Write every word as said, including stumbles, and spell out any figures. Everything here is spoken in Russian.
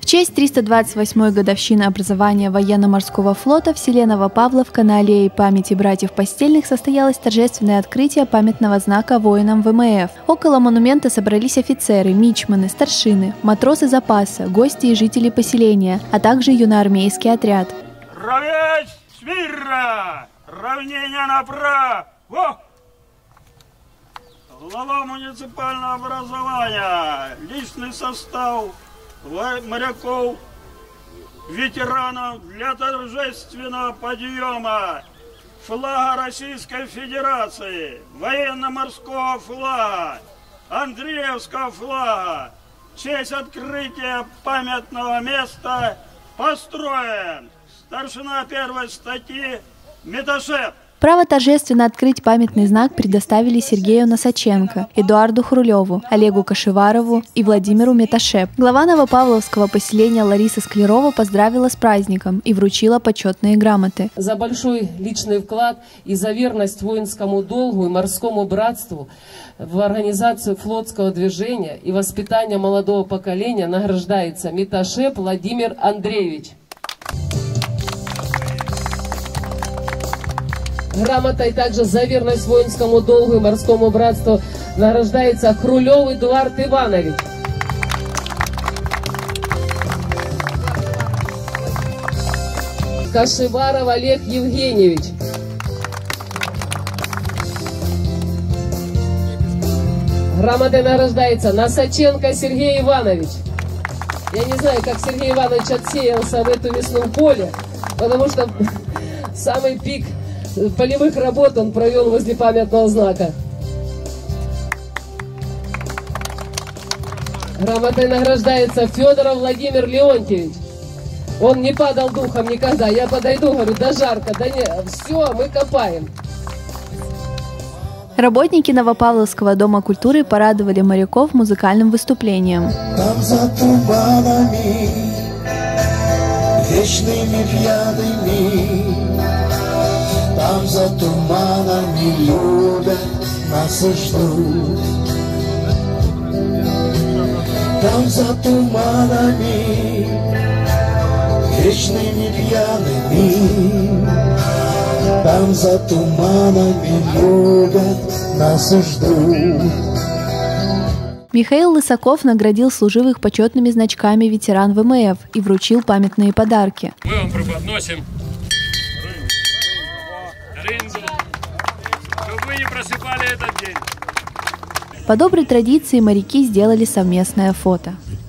честь триста двадцать восьмой годовщины образования военно-морского флота в селе Новопавловка на аллее памяти братьев Постельных состоялось торжественное открытие памятного знака воинам ВМФ. Около монумента собрались офицеры, мичманы, старшины, матросы запаса, гости и жители поселения, а также юноармейский отряд. Равнять смирно! Равнение направо! Глава муниципального образования, личный состав моряков, ветеранов для торжественного подъема флага Российской Федерации, военно-морского флага, Андреевского флага, в честь открытия памятного места построен старшина первой статьи Меташев. Право торжественно открыть памятный знак предоставили Сергею Носаченко, Эдуарду Хрулеву, Олегу Кашеварову и Владимиру Меташеп. Глава новопавловского поселения Лариса Склярова поздравила с праздником и вручила почетные грамоты. За большой личный вклад и за верность воинскому долгу и морскому братству в организацию флотского движения и воспитание молодого поколения награждается Меташеп Владимир Андреевич. Грамотой также за верность воинскому долгу и морскому братству награждается Хрулев Эдуард Иванович. Кашеваров Олег Евгеньевич. Грамотой награждается Носаченко Сергей Иванович. Я не знаю, как Сергей Иванович отсеялся в эту мясном поле, потому что самый пик полевых работ он провел возле памятного знака. Грамотой награждается Федоров Владимир Леонтьевич. Он не падал духом никогда. Я подойду, говорю, да жарко, да не, все, мы копаем. Работники Новопавловского дома культуры порадовали моряков музыкальным выступлением. Там за туманами, вечными пьяными, там за туманами любят нас и ждут. Там за туманами, вечными пьяными, там за туманами любят нас и ждут. Михаил Лысаков наградил служивых почетными значками ветеран ВМФ и вручил памятные подарки. Мы вам преподносим рынду, чтобы вы не просыпали этот день. По доброй традиции моряки сделали совместное фото.